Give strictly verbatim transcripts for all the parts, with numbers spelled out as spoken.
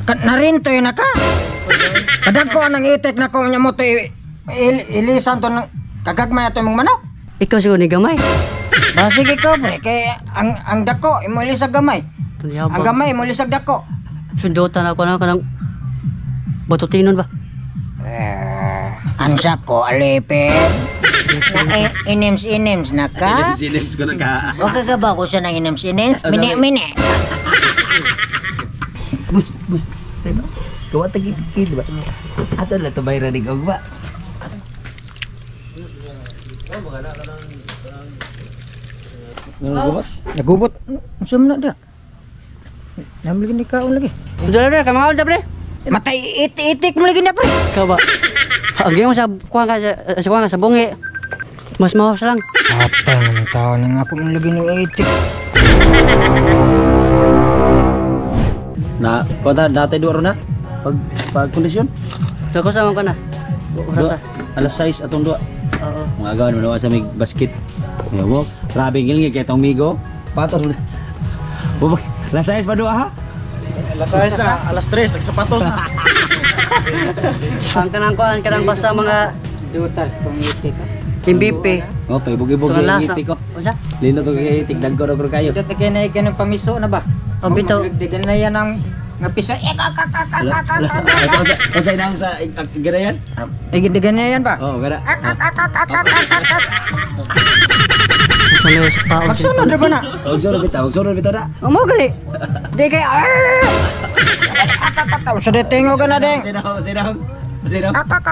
Narinto yun na ka. Kadag ko nang itik na ko niya mo to il ilisan to ng kagagmay ato mong manok. Ikaw siguro ni gamay. Ba sige ko pre kay ang ang dako imo ilisag gamay. Ang gamay imo ilisag dako. Sundutan ako na kanang batutinon ba? Eh, ansa ko alipin. Na inims-inims na ka? Inims ko na ka. O ka ba ko sa nang inims-inims? Mini-mini. Bus, bus. Kawa tagit-tagit ba? Ato na ito bayra ni Gogba. Nagubot? Nagubot? Saan na dia? Namligin ni kaon lagi. Sudah na, kamang ako pre. Matay itik mo lagi na pre. Ikaw ba? Agay mo sa kuha ka sa kuha ka sa bungi. Mas mawas lang. Atay naman tao nang ako mo lagi ng itik. Na, kota dati dua na? Pag pag kondisyon? Dako sa man ka na. Dua, alas sais atong dua. Oo. Mga agawan mo na sa may basket. Ngawok, grabe ngilngi kay tong migo. Patos mo. Bubak, alas sais pa dua ha? Alas sais na, alas tres nagsapatos na. Ang kanang kuan kanang basta mga Dutas tong itik. M V P. Oh, pay bugi-bugi ang itik ko. Unsa? Lino to kay itik dagko ra kayo. Dito kay na ikan pamiso na ba? O bito. Digan na yan ang nga piso. Eh ka ka ka ka ka. Asa nang sa garayan? Eh digan na yan ba? Oh, gara. Sunod sa paog. Magsunod na ba na? Og soro bitaw, og soro bitaw na. O mo gali. Di kay Sa detingo ka na ding. Sino, sino? Sino?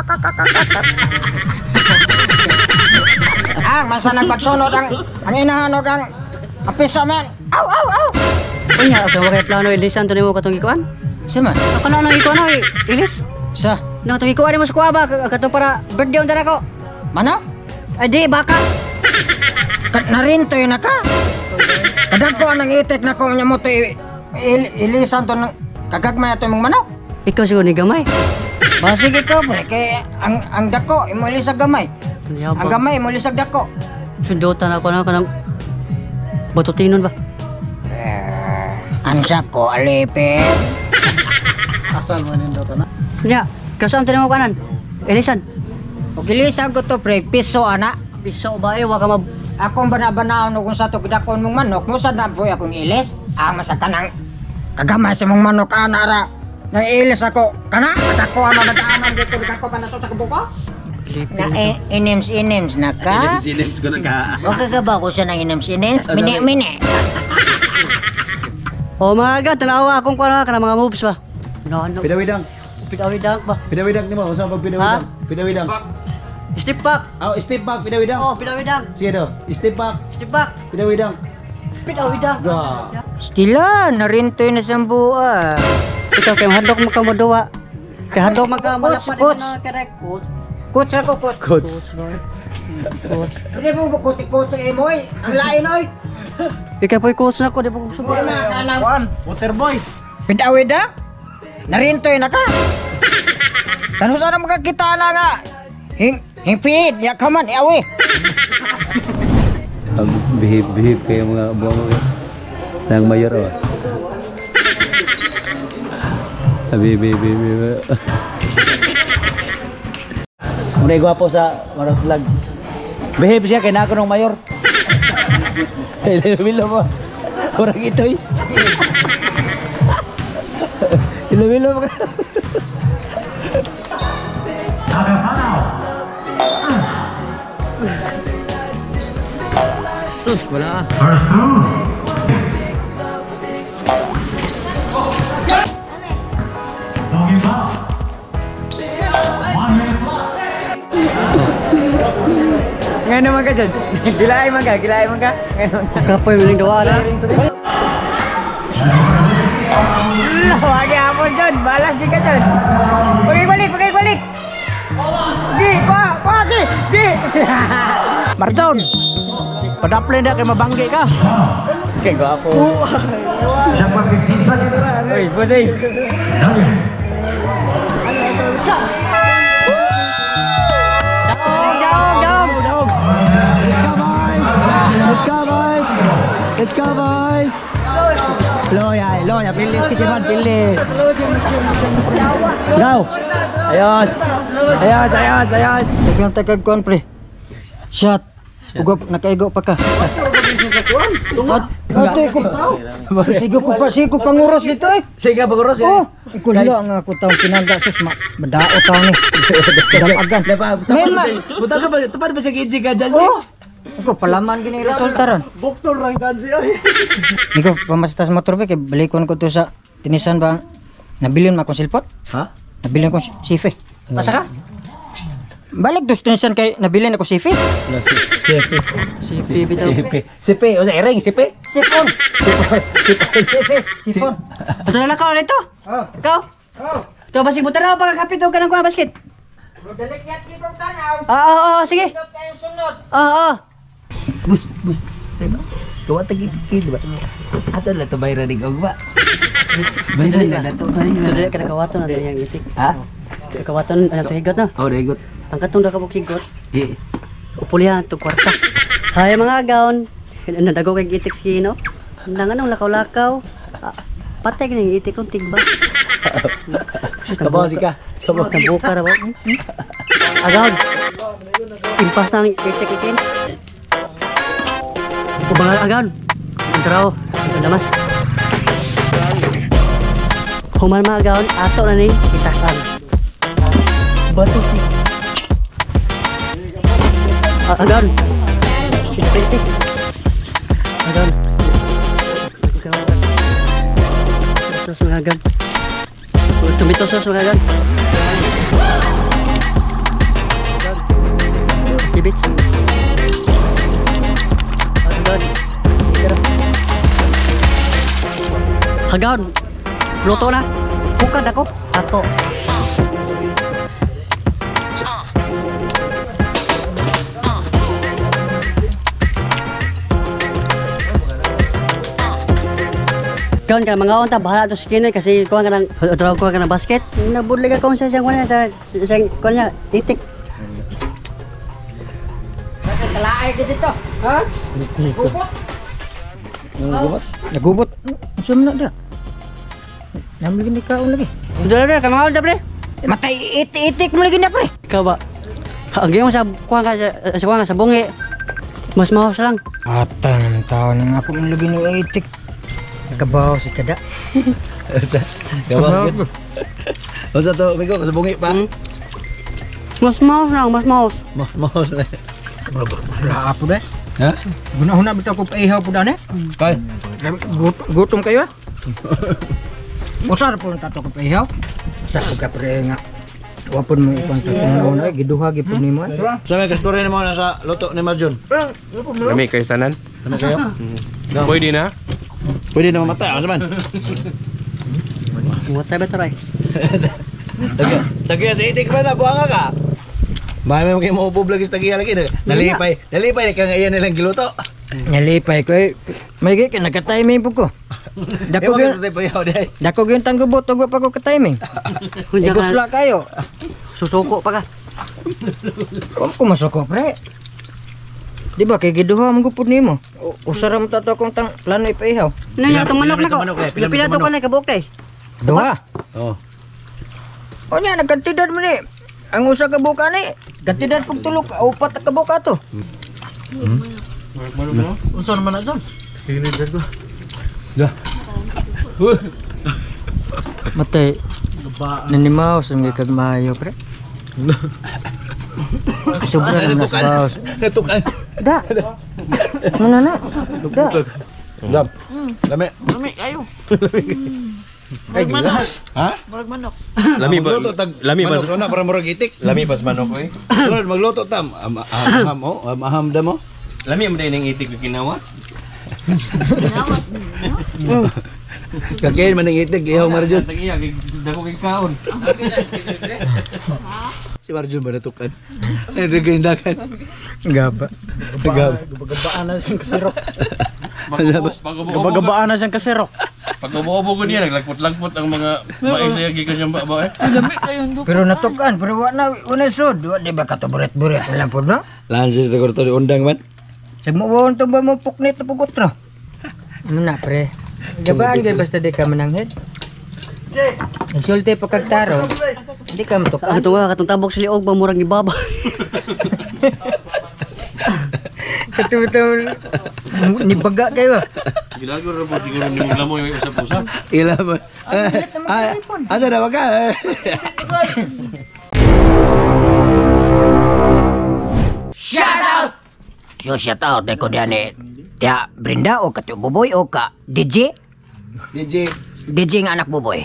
Ang masa nagpagsunod ang ang inahanog ang apiso man. Aw aw aw. Unya ako wa kay plano ilisan to nimo katong ikuan. Sama. Ako na nang ikuan oy. Ilis. Sa Nang katong ikuan mo sa kuha ba katong para birthday unta nako. mana? Ay di baka. Narinto yun na ka. Kadag ko nang itik na ko niya mo to il ilisan to ng kagagmay ato mong manok. Ikaw siguro ni gamay. Ba sige ko pre kay ang ang dako imo ilisag gamay. Ang gamay imo ilisag dako. Sundutan ako na kanang batutinon ba? Eh, ansa ko alipin. Asal mo nindo to na. Nya, kasam tanong mo kanan. Ilisan. Og ilisag ko to pre piso ana. Piso ba eh wa ka mab Akong banabanaon kung sa to gidakon mong manok mo sa daboy akong ilis. Ah masaka nang kagamay sa mong manok ana ra. Nang ilis ako kana ako ana nagaaman dito dako panaso sa kabuko. Na eh, inims-inims na ka? Inims ko na ka. O ka ba ko sa nang inims-inims? Mini-mini. O mga agad, tanawa akong kuha ka ng mga moves ba? No, no. Pidawidang. Pidawidang ba? Pidawidang nimo, usa pag pidawidang. Pidawidang. Step back. Oh, step back pidawidang. Oh, pidawidang. Sige do. Step back. Step back. Pidawidang. Pidawidang. Dua. Stila, narinto yun na sa buwan. Ikaw kay mahadlok mo ka moduwa. Kay hadlok mo ka Coach, malapad coach. na correct coach. Coach ako, coach. Coach. Coach. Hindi mo coach ang imo eh. Ang lain oy. Ikaw po'y coach na ko, di ba ko subo? Wala ka lang. Juan, Waterboy. Pidawida? Narinto yun na ka. Kano sana makakita na nga? Hing, hingpid, ya ka man, iawi. Um, behave, behave kayo mga buwang mo. Nang mayor oh. Behave, behave, behave. Muna gwapo sa mga vlog. Behave siya kay nako ng mayor. Ilo-ilo mo. Kurang ito eh. Ilo-ilo mo. Sus, wala. First through. Don't give up. One minute left. Ngayon naman ka dyan. Gilaay man ka, gilaay man ka. Kapoy mo ning dawa na. Wagi hapon dyan, balas di ka dyan. Pagay-balik, pagay-balik. Di, pa, pa, di, di. Marjon. Padaplay na kay mabangge ka. Kaya gwapo. Siya pagkikisa nito na. Uy, busay. Let's go boys. Let's go boys. Loya, loya, pilis kitchen man, pilis. Go. Ayos. Ayos, ayos, ayos. Dagang tagag kuan pre. Shot. Ugop nakaigo pa ka. At ato ko. Sige ko pa, sige ko panguros dito eh. Sige, paguros Oh, ikulo nga ako taong pinaga sus ma. Badao taw ni. Damagan. May ma. Buta ka ba? Tupad ba sa gidji ka dyan? Oh. Ako palaman gini resulta ron. Buktor lang kan siya. Niko pamastas motor ba kay balikon ko to sa tinisan ba nabilin ma akong silpot? Ha? Nabilin ko sife. Asa ka? Balik dos tinisan kay nabilin ako sife. Sipe. Si bitaw. Sipe. Sipe. O sa ereng, sipe. Sifon. Sife. Sifon. Ato na lakaw rito. Oh. Ikaw. Oh. Ito basig mo tanaw pagkakapit o kanang kuha basket. Dalik yat ni kong tanaw. Ah, oo, oo, sige. Sunod kayo sunod. Oo, oo. Bus, bus. Kawa tagi kid ba? Ato na to bayra ning ogba. Bayra na to bayra. Ito dili ka nakawato na dili yang itik. Ha? Kawaton ano to higot na. Oh, dagot. Ang katong da kabuk higot. Eh. Upulihan to kwarta. Hay mga agaon. Nadago kay itik skino. Nang anong lakaw-lakaw. Ah, patay kini itik kong tigba. Kabaw si ka. Kabaw buka ra ba? Agaon. Impas nang itik ikin. Ubang agaon. Entraw. Lamas. Human mga agaon ato na ni itakan. Batu. Agaon. Ispiti. Agaon. Sos mga agaon. Tomato sauce mga agaon. Kibits. Agaon. Agaon. Luto na. Bukad ako. Ato. Kawan ka mga unta bahala to skin kasi kuha ka ng draw kuha ka ng basket. Nabudlig ako sa siyang kunya sa siyang kunya titik. Bakit kalaay ka dito? Ha? Gubot. Gubot. Nagubot. Saan na da? Namin gini kaon lagi. Sudah ada kamao da pre. Matay itik-itik mo lagi na pre. Ikaw ba? Agi mo sa kuha ka sa sa kuha ka sa bungi. Mas mahos lang. Atan ng tao nang ako mo lagi ng itik. Kabaw si kada. Kabaw. O sa to, migo sa bungi pa. Mas mahos lang, mas mahos. Mo mo sa. Wala po deh. Ha? Guna-huna bitaw ko paihaw po dane. Kay. Gut- Gutom kayo ah. Usar po tato ko paihaw. Sa ka pre nga. Wapon mo ikon ta kung na giduha gipon nimo. Sa may kastorya mo na sa luto ni Marjon. Kami kayo tanan. Ano kayo? Pwede na. Pwede na mamatay, ano man? What type of try? Tagiya sa itik ba na, buhanga ka? Mahal mo kayo maupog lagi sa tagiya lagi. Nalipay, nalipay, ka ngayon nilang giluto. Nalipay ko eh. May gay nagka-timing po ko. Dako gyud dako gyud tanggubot tugo pa ko ka-timing. Igusla kayo. Susuko pa ka. Kung ko masuko pre. Di ba kay giduha mo gupod nimo? Usara mo tato kung tang plano ipaihaw. Ano yung itong manok na ko? manok, eh. Pila- Pila to manok. ka na kabuk eh. Duha. Oh. O nya nagkantidad mo ni. Ang usa ka buka ni, kantidad pag tulog upat ka buka to. Unsa naman na dyan? Dah. Matay. Nanimaw sa mga kagmayo pre. Sobra na nasa bawas. Natukan. Da. Mana na? Da. Dam. Dami. Ay, gila. Ha? Lami ba? Magluto tag Lami ba? manok na para murag itik. Lami pas manok eh. Sunod magluto tam. Am aham mo, am aham da mo. Lami mo din ng itik na ginawa. Kakain man ng itik, ihaw Marjon. Tagiya, dako kay kaon. Si Marjon ba natukan? Ay, regendakan. Gaba. Gab. Gabaan na siyang kasirok. Gabagabaan na siyang kasero. Pag ubo-ubo ko niya, naglagpot-lagpot ang mga mais niya gikan siyang baba eh. Pero natukan, pero wa na una sud, wa di ba kataburet-buret wala po no? Lansis na korto di undang man. Sa mo won to ba mo puknit na pugot ra. Ano na pre? Gabaan gay basta di ka mananghid. Nagsulti pa kag taro. Di ka matukan. Kato nga, katong tabok sa liog, mamurang ni Baba. Katutol. Ni baga kayo. Ginagawa rin po siguro ni mga mo yung usap-usap. Ila mo. Ah, asa na ba ka? Shout out! So shout out ko diyan eh. Tia Brinda o katu Buboy o ka D J? D J. D J nga anak Buboy.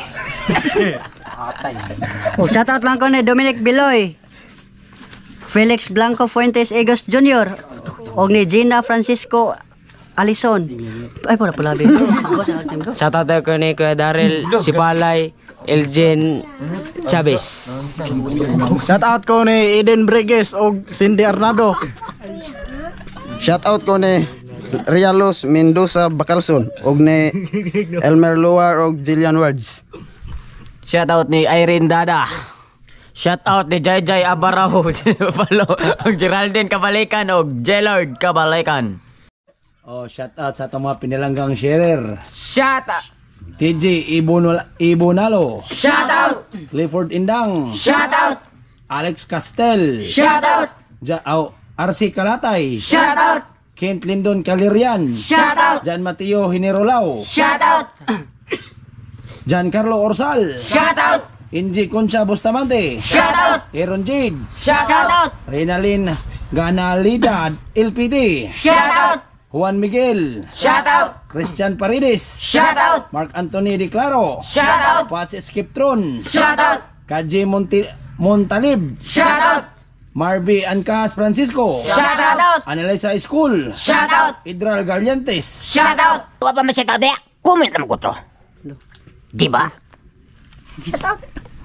O, shoutout lang ko ni Dominic Biloy, Felix Blanco Fuentes Egos Junior og ni Gina Francisco Alison. Ay, pala pala bin. Shoutout ko ni Kuya Daryl Sipalay, Elgin Chavez. Shout out ko ni Eden Breges o Cindy Arnado. Shoutout ko ni Rialos Mendoza Bacalson og ni Elmer Luar og Jillian Words. Shoutout ni Irene Dada. Shoutout ni Jai Jai Abaraho, Palo, og Geraldine Kabalikan og Jelard Kabalikan. Oh, shout out sa itong mga pinalanggang sharer. Shoutout. T J Ibonal Ibonalo. Shoutout. Clifford Indang. Shoutout. Alex Castel. Shoutout. Ja oh, R C Kalatay. Shoutout. Kent Lindon Calirian. Shoutout. Jan Mateo Hinerolao. Shoutout. Giancarlo Orsal. Shoutout. Inji Concha Bustamante. Shoutout. Aaron Jade. Shoutout. Renalyn Ganalidad L P D. Shoutout. Juan Miguel. Shoutout. Christian Paredes. Shoutout. Mark Anthony De Claro. Shoutout. Pats Skiptron. Shoutout. Kaji Monti Montalib. Shoutout. Marby Ancas Francisco. Shoutout. Analisa School. Shoutout. Idral Galiantes. Shoutout. Wa pa masya tade. Comment naman ko to. Di ba? Shout out.